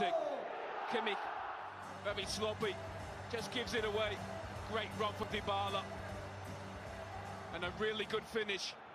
penalty. Kimmich, very sloppy, just gives it away. Great run from Dybala. And a really good finish.